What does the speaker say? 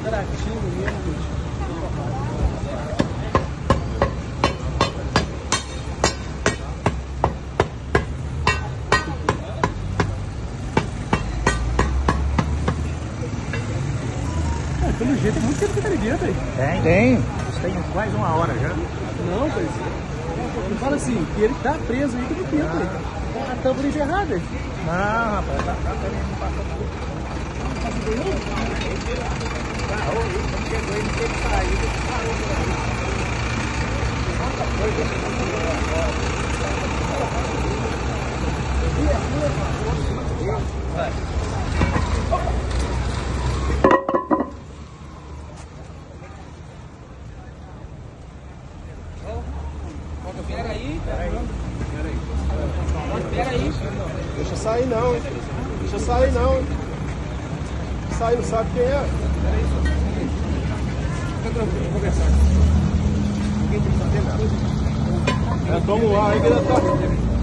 Tratinho mesmo. Pelo jeito é muito tempo que tá ali dentro aí. Tem quase uma hora já. Não, pois é. Não fala assim, que ele tá preso aí todo tempo aí. Com a tampa encerrada. Não, rapaz, tá querendo passar tudo. Chegou e não teve saída. Vai. Peraí. Deixa sair não, hein? Deixa sair não, hein? Sai, não sabe quem é. Fica tranquilo, vou conversar. Ninguém tem que saber nada. Toma um ar aí que ele tá.